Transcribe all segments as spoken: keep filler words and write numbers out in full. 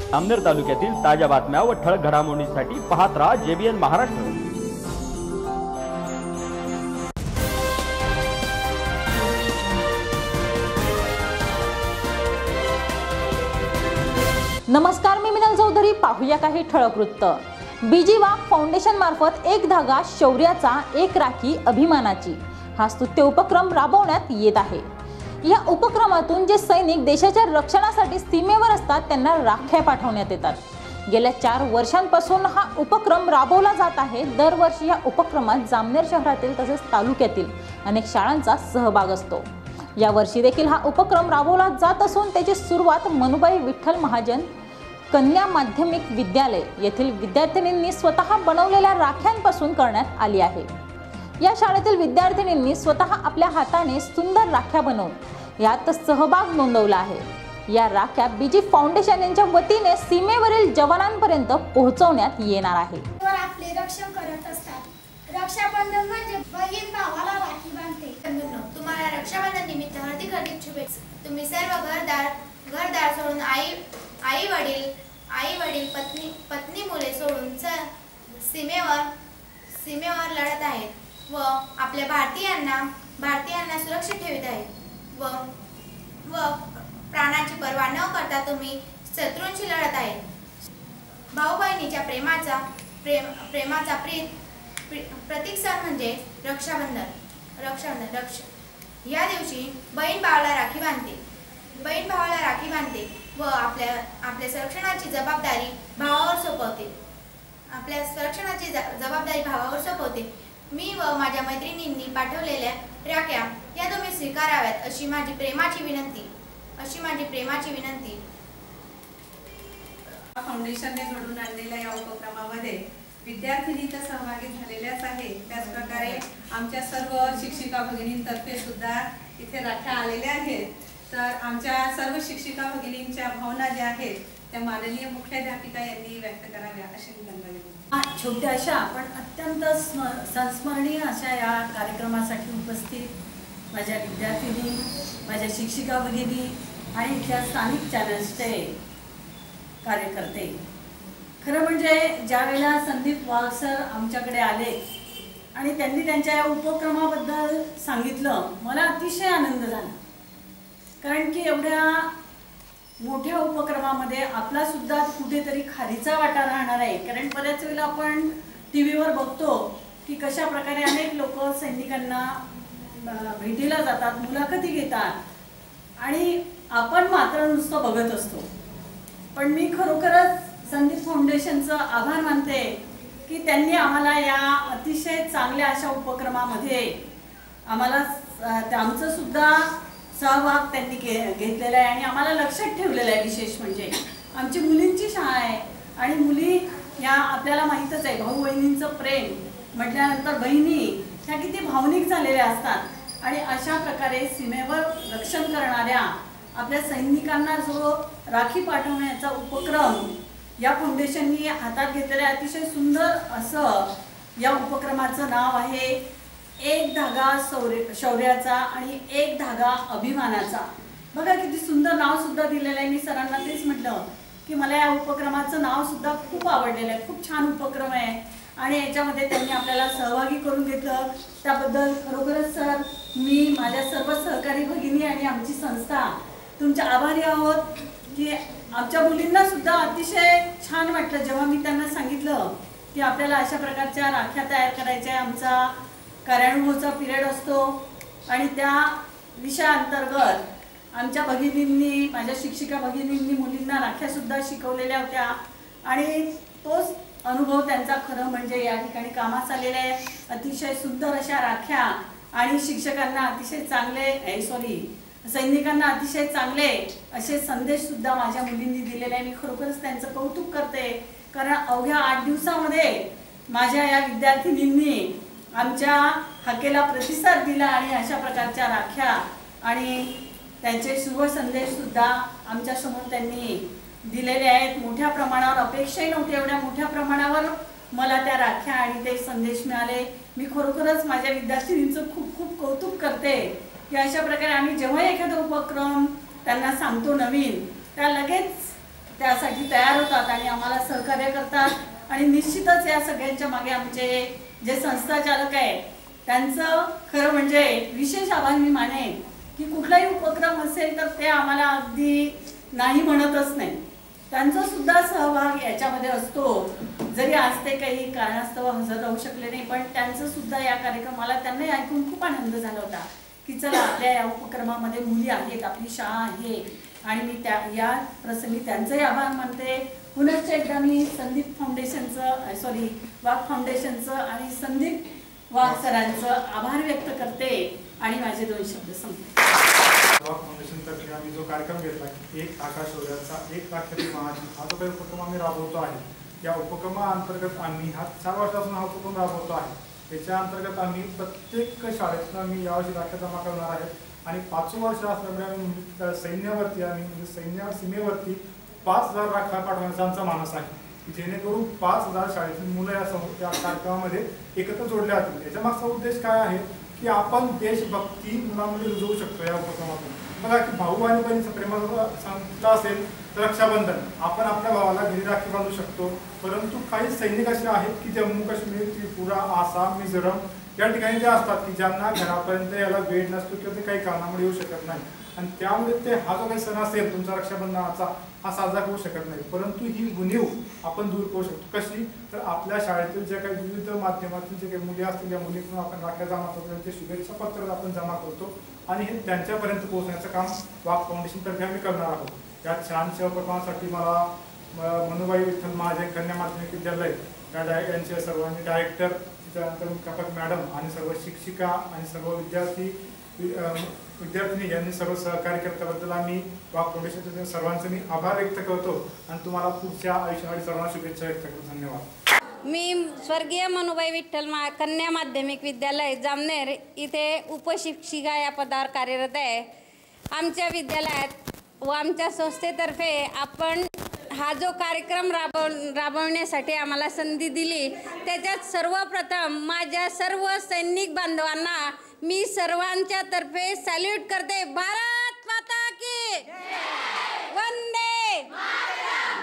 जामनेर तालुक्यातील ताज्या बातम्या व ठळक घडामोडींसाठी पाहत राहा जेबीएन महाराष्ट्र। नमस्कार, मी मिनल चौधरी। पाहूया काही ठळक वृत्त। बीजी वाघ फाउंडेशन मार्फत एक धागा शौर्याचा, एक राखी अभिमानाची हा स्तुत्य उपक्रम राबवण्यात येत आहे। या उपक्रमातून जे सैनिक देशाच्या रक्षणासाठी सीमेवर असतात त्यांना राख्या पाठवण्यात येतात। गेल्या चार वर्षांपासून हा उपक्रम राबवला जात आहे। दरवर्षी या उपक्रमात जामनेर शहरातील तसेच तालुक्यातील अनेक शाळांचा सहभाग असतो। या वर्षी देखील हा उपक्रम राबवला जात असून त्याची सुरुवात मनुबाई विठ्ठल महाजन कन्या माध्यमिक विद्यालय येथील विद्यार्थिनींनी स्वतः बनवलेल्या राख्यांपासून करण्यात आली आहे। या शाळेतील विद्यार्थिनींनी स्वतः आपल्या हाताने सुंदर राख्या बनवून यात सहभाग नोंदवला आहे। या राख्या बीजी फाउंडेशन यांच्या वतीने सीमेवरील जवानांपर्यंत पोहोचवण्यात येणार आहे। आपले रक्षण करत असतात। रक्षाबंधन म्हणजे बहीण भावाला राखी बांधते। तुम्हाला रक्षाबंधन निमित्त हार्दिक हार्दिक शुभेच्छा। तुम्ही सर्व घरदार घरदार सोडून आई आई वडील आई वडील पत्नी पत्नी मुले सोडून सीमेवर सीमेवर लढत आहेत व आपल्या भारतीयांना भारतीयांना सुरक्षित ठेवत आहेत व व प्राणाची पर्वा न करता तुम्ही शत्रूंशी लढत आहेत। भाऊ बहिणीच्या प्रेमाचा प्रेम प्रेमाचा प्रीत प्रतीक सण म्हणजे रक्षाबंधन रक्षाबंधन रक्ष या दिवशी बहीण भावाला राखी बांधते बहीण भावाला राखी बांधते व आपल्या आपल्या संरक्षणाची जबाबदारी भावावर सोपवते आपल्या संरक्षणाची जबाबदारी भावावर सोपवते। मी व माझ्या मैत्रिणींनी पाठवलेल्या राख्या या तुम्ही स्वीकाराव्यात अशी माझी प्रेमाची विनंती अशी माझी प्रेमाची विनंती। फाउंडेशनने घडून आणलेल्या या उपक्रमामध्ये विद्यार्थिनी तर सहभागी झालेल्याच आहे। त्याचप्रकारे आमच्या सर्व शिक्षिका भगिनींतर्फे सुद्धा इथे राख्या आलेल्या आहेत। तर आमच्या सर्व शिक्षिका भगिनींच्या भावना ज्या आहेत त्या माननीय मुख्याध्यापिका यांनी व्यक्त कराव्या अशी विनंती। छोट्याशा पण अत्यंत संस्मरणीय अशा या कार्यक्रमासाठी उपस्थित माझ्या विद्यार्थिनी, माझ्या शिक्षिका भगिनी आणि इथल्या स्थानिक चॅनल्सचे कार्यकर्ते। खरं म्हणजे ज्या वेळेला संदीप वाघ सर आमच्याकडे आले आणि त्यांनी त्यांच्या या उपक्रमाबद्दल सांगितलं, मला अतिशय आनंद झाला। कारण की एवढ्या मोठ्या उपक्रमामध्ये आपला सुद्धा कुठेतरी खारीचा वाटा राहणार आहे। कारण बऱ्याच वेळेला आपण टी व्हीवर बघतो की कशा प्रकारे अनेक लोक सैनिकांना भेटीला जातात, मुलाखती घेतात आणि आपण मात्र नुसतं बघत असतो। पण मी खरोखरच संदीप फाउंडेशनचं आभार मानते की त्यांनी आम्हाला या अतिशय चांगल्या अशा उपक्रमामध्ये आम्हाला आमचं सुद्धा सहभाग त्यांनी घेतलेला आहे आणि आम्हाला लक्षात ठेवलेलं आहे। विशेष म्हणजे आमची मुलींची शाळा आहे आणि मुली या आपल्याला माहीतच आहे, भाऊ बहिणींचं प्रेम म्हटल्यानंतर बहिणी ह्या किती भावनिक झालेल्या असतात आणि अशा प्रकारे सीमेवर रक्षण करणाऱ्या आपल्या सैनिकांना जो राखी पाठवण्याचा उपक्रम या फाउंडेशननी हातात घेतलेला अतिशय सुंदर असं या उपक्रमाचं नाव आहे एक धागा शौर्य शौर्याचा आणि एक धागा अभिमानाचा। बघा किती सुंदर नाव सुद्धा दिलेलं आहे। मी सरांना तेच म्हटलं की मला या उपक्रमाचं नाव सुद्धा खूप आवडलेलं आहे, खूप छान उपक्रम आहे आणि याच्यामध्ये त्यांनी आपल्याला सहभागी करून घेतलं त्याबद्दल खरोखरच सर मी माझ्या सर्व सहकारी भगिनी आणि आमची संस्था तुमच्या आभारी आहोत की आमच्या मुलींना सुद्धा अतिशय छान वाटलं जेव्हा मी त्यांना सांगितलं की आपल्याला अशा प्रकारच्या राख्या तयार करायच्या। आमचा कार्यानुभवचा पिरियड असतो आणि त्या विषयाअंतर्गत आमच्या भगिनींनी माझ्या शिक्षिका भगिनींनी मुलींना राख्या सुद्धा शिकवलेल्या होत्या आणि तोच अनुभव त्यांचा खरं म्हणजे या ठिकाणी कामास आलेला आहे। अतिशय सुंदर अशा राख्या आणि शिक्षकांना अतिशय चांगले सॉरी सैनिकांना अतिशय चांगले असे संदेश सुद्धा माझ्या मुलींनी दिलेले आहे। मी खरोखरच त्यांचं कौतुक करते कारण अवघ्या आठ दिवसामध्ये माझ्या या विद्यार्थिनींनी आमच्या हाकेला प्रतिसाद दिला आणि अशा प्रकारच्या राख्या आणि त्यांचे शुभ संदेश सुद्धा आमच्या समोर त्यांनी दिलेले आहेत। मोठ्या प्रमाणावर अपेक्षाही नव्हती एवढ्या मोठ्या प्रमाणावर मला त्या राख्या आणि ते संदेश मिळाले। मी खरोखरच माझ्या विद्यार्थिनींचं खूप खूप कौतुक करते की अशा प्रकारे आम्ही जेव्हा एखादा उपक्रम त्यांना सांगतो नवीन त्या लगेच त्यासाठी तयार होतात आणि आम्हाला सहकार्य करतात आणि निश्चितच या सगळ्यांच्या मागे आमचे जे संस्थाचालक आहेत त्यांचं खरं म्हणजे विशेष आभार मी मानेन की कुठलाही उपक्रम असेल तर ते आम्हाला अगदी नाही म्हणतच नाही, त्यांचा सुद्धा सहभाग याच्यामध्ये असतो. जरी आज ते काही कारणास्तव हजर राहू शकले नाही पण त्यांचं सुद्धा या कार्यक्रमाला त्यांनाही ऐकून खूप आनंद झाला होता की चला आपल्या या उपक्रमामध्ये मुली आहेत, आपली शाळा आहे आणि मी त्या या प्रसंगी त्यांचंही आभार मानते. पुनश्च एकदा मी संदीप फाउंडेशनचं सॉरी वाघ फाउंडेशनचं आणि संदीप वाघ सरांचं आभार व्यक्त करते आणि माझे दोन शब्द संपले. वाघ फाउंडेशनतर्फे आम्ही जो कार्यक्रम घेतला एक आकाश शौर्याचा एक राखी महाजी हा जो काही उपक्रम आम्ही राबवतो आहे, या उपक्रमाअंतर्गत आम्ही हा चार वर्षापासून हा उपक्रम राबवतो आहे. त्याच्या अंतर्गत आम्ही प्रत्येक शाळेतून आम्ही यावर्षी राख्या जमा करणार आहे आणि पाचवं वर्ष असल्यामुळे आम्ही सैन्यावरती आम्ही म्हणजे सैन्य सीमेवरती पाच हजार राख्या पाठवण्याचा आमचा मानस आहे की जेणेकरून पाच हजार शाळेतील मुलं या या कार्यक्रमामध्ये एकत्र जोडल्या जातील. याच्या मागचा उद्देश काय आहे की आपण देशभक्ती मुलांमध्ये रुजवू शकतो या उपक्रमातून. बघा की भाऊ आणि बहिणीचा प्रेमाचा संत असेल तर रक्षाबंधन आपण आपल्या भावाला घरी राखी बांधू शकतो, परंतु काही सैनिक असे आहेत की जम्मू काश्मीर, त्रिपुरा, आसाम, मिझोरम या ठिकाणी ते असतात की ज्यांना घरापर्यंत यायला वेळ नसतो किंवा ते काही कारणामुळे येऊ शकत नाही आणि त्यामुळे ते हा जो काही सण असेल तुमचा रक्षाबंधनाचा हा साजरा करू शकत नाही. परंतु ही उणीव आपण दूर करू शकतो. कशी तर आपल्या शाळेतील ज्या काही विविध माध्यमातून जे काही मुली असतील त्या मुलीतून आपण राख्या जमा करतो, त्यांचे शुभेच्छा पत्र आपण जमा करतो आणि हे त्यांच्यापर्यंत पोहोचण्याचं काम वाघ फाउंडेशनतर्फे आम्ही करणार आहोत. या छानशा उपक्रमासाठी मला मनुबाई विठ्ठल महाजन कन्या माध्यमिक विद्यालय या डाय यांचे सर्वांनी डायरेक्टर, त्याच्यानंतर मुख्याध्यापक मॅडम आणि सर्व शिक्षिका आणि सर्व विद्यार्थी विद्यार्थिनी यांनी सर्व सहकार्य केल्याबद्दल आम्ही वाघ फाउंडेशनचे सर्वांचे मी आभार व्यक्त करतो आणि तुम्हाला पुढच्या आयुष्यासाठी सर्वांना शुभेच्छा व्यक्त करतो. धन्यवाद. मी स्वर्गीय मनुबाई विठ्ठल मा कन्या माध्यमिक विद्यालय जामनेर इथे उपशिक्षिका या पदावर कार्यरत आहे. आमच्या विद्यालयात व आमच्या संस्थेतर्फे आपण हा जो कार्यक्रम राबव राबवण्यासाठी आम्हाला संधी दिली त्याच्यात सर्वप्रथम माझ्या सर्व सैनिक बांधवांना मी सर्वांच्या तर्फे सॅल्यूट करते. भारत माता की वंदे मातरम.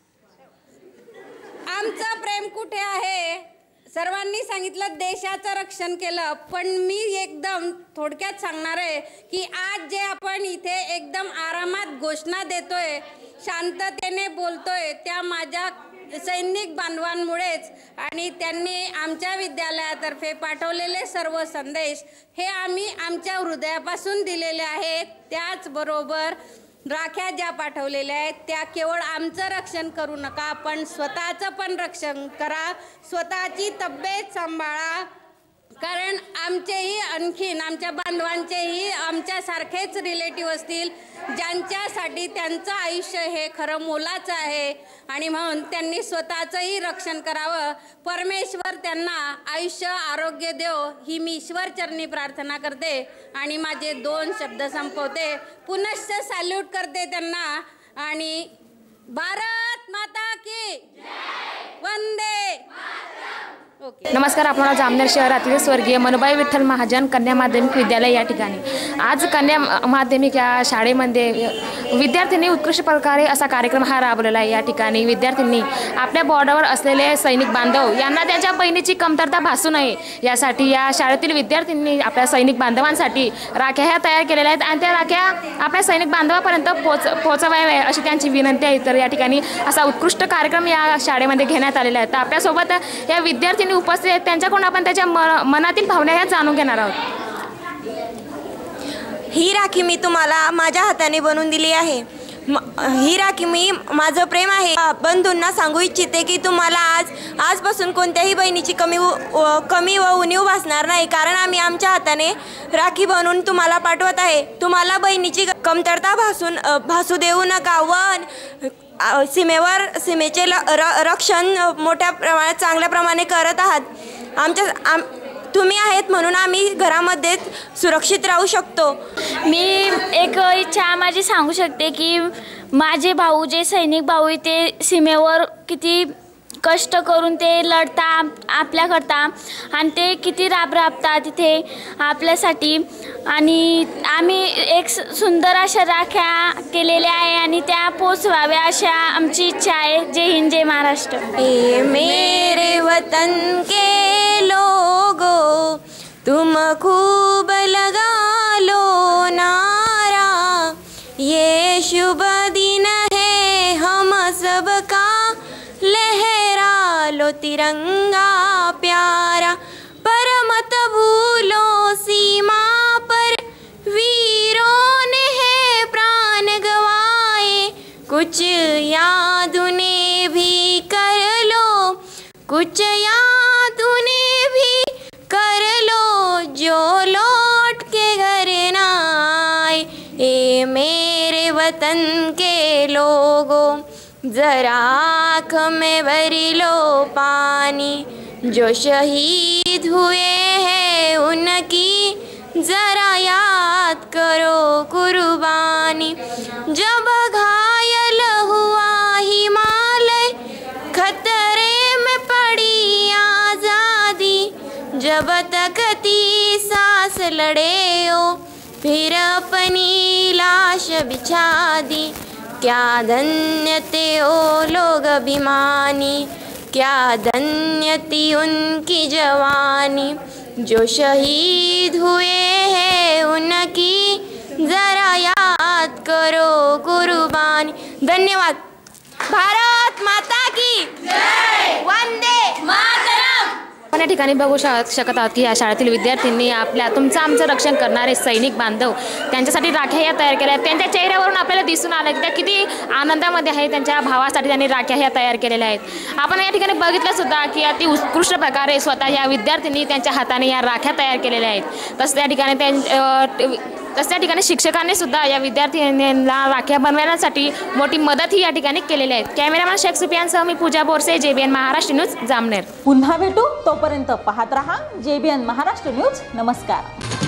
आमचं प्रेम कुठे आहे? सर्वांनी सांगितलं देशाचं रक्षण केलं, पण मी एकदम थोडक्यात सांगणार आहे की आज जे आपण इथे एकदम आरामात घोषणा देतोय, शांततेने बोलतोय, त्या माझ्या सैनिक बांधवांमुळेच आणि त्यांनी आमच्या विद्यालयातर्फे पाठवलेले सर्व संदेश हे आम्ही आमच्या हृदयापासून दिलेले आहेत. त्याचबरोबर राख्या ज्या पाठवलेल्या आहेत त्या केवळ आमचं रक्षण करू नका, पण स्वतःचं पण रक्षण करा, स्वतःची तब्येत सांभाळा, कारण आमचेही आणखीन आमच्या बांधवांचेही आमच्यासारखेच रिलेटिव्ह असतील ज्यांच्यासाठी त्यांचं आयुष्य हे खरं मोलाचं आहे आणि म्हणून त्यांनी स्वतःचंही रक्षण करावं. परमेश्वर त्यांना आयुष्य आरोग्य देव ही मी ईश्वरचरणी प्रार्थना करते आणि माझे दोन शब्द संपवते. पुनश्च सॅल्यूट करते त्यांना आणि भारत माता की वंदे मातरम. नमस्कार. आपल्याला जामनेर शहरातील स्वर्गीय मनुबाई विठ्ठल महाजन कन्या माध्यमिक विद्यालय या ठिकाणी आज कन्या माध्यमिक या शाळेमध्ये विद्यार्थ्यांनी उत्कृष्ट प्रकारे असा कार्यक्रम हा राबवलेला आहे. या ठिकाणी विद्यार्थ्यांनी आपल्या बॉर्डरवर असलेले सैनिक बांधव यांना त्यांच्या बहिणीची कमतरता भासू नये यासाठी या शाळेतील विद्यार्थ्यांनी आपल्या सैनिक बांधवांसाठी राख्या ह्या तयार केलेल्या आहेत आणि त्या राख्या आपल्या सैनिक बांधवापर्यंत पोच पोहोचवाव्या अशी त्यांची विनंती आहे. तर या ठिकाणी असा उत्कृष्ट कार्यक्रम या शाळेमध्ये घेण्यात आलेला आहे. तर आपल्यासोबत या विद्यार्थी उपस्थित आहेत, त्यांच्याकडून आपण त्याच्या मनातील भावना ह्या जाणून घेणार आहोत. ही राखी मी तुम्हाला माझ्या हाताने बनवून दिली आहे. ही राखी मी माझं प्रेम आहे बंधूंना सांगू इच्छिते की तुम्हाला आज आजपासून कोणत्याही बहिणीची कमी कमी व उणीव भासणार नाही, कारण आम्ही आमच्या हाताने राखी बनवून तुम्हाला पाठवत आहे. तुम्हाला बहिणीची कमतरता भासून भासू देऊ नका व सीमेवर सीमेचे रक्षण मोठ्या प्रमाणात चांगल्या प्रमाणे करत आहात. आमच्या आम तुम्ही आहेत म्हणून आम्ही घरामध्ये सुरक्षित राहू शकतो. मी एक इच्छा माझी सांगू शकते की माझे भाऊ जे सैनिक भाऊ ते सीमेवर किती कष्ट करून ते लढता आपल्याकरता आणि ते किती राब राबतात तिथे आपल्यासाठी. आणि आम्ही एक सुंदर अशा राख्या केलेल्या आहे आणि त्या पोचवाव्या अशा आमची इच्छा आहे. जय हिंद, जय महाराष्ट्र. ए मेरे वतन के लोगो तुम खूब लगा लो नारा, ये शुभ दिन है हम सबका, लहरा लो तिरंगा प्यारा. पर मत भूलो सीमा पर वीरों ने है प्राण गवाए, कुछ याद उन्हें भी कर लो, कुछ याद उन्हें भी कर लो, जो लौट के घर ना आए. ए मेरे वतन के लोगों जरा आँख में भर लो पानी, जो शहीद हुए हैं उनकी जरा याद करो कुर्बानी. जब घायल हुआ हिमालय खतरे में पड़ी आज़ादी, जब तक ती सांस लड़े हो फिर अपनी लाश बिछा दी. क्या धन्य थे ओ लोग अभिमानी, क्या धन्य थी उनकी जवानी, जो शहीद हुए हैं उनकी जरा याद करो कुर्बानी. धन्यवाद. भारत माता की जय. वंदे मातरम. आपण या ठिकाणी बघू शकत आहोत की या शाळेतील विद्यार्थ्यांनी आपल्या तुमचं आमचं रक्षण करणारे सैनिक बांधव त्यांच्यासाठी राख्या या तयार केल्या आहेत. त्यांच्या चेहऱ्यावरून आपल्याला दिसून आलं की त्या किती आनंदामध्ये आहे. त्यांच्या भावासाठी त्यांनी राख्या ह्या तयार केलेल्या आहेत. आपण या ठिकाणी बघितलं सुद्धा की अति उत्कृष्ट प्रकारे स्वतः या विद्यार्थ्यांनी त्यांच्या हाताने या राख्या तयार केलेल्या आहेत. तसं त्या ठिकाणी त्यां तसं त्या ठिकाणी शिक्षकांनी सुद्धा या विद्यार्थ्यांना राख्या बनवण्यासाठी मोठी मदत ही या ठिकाणी केलेली आहे. कॅमेरामॅन शेख सुफियानसह मी पूजा बोरसे, जेबीएन महाराष्ट्र न्यूज, जामनेर. पुन्हा भेटू, तोपर्यंत पाहत रहा जेबीएन महाराष्ट्र न्यूज. नमस्कार.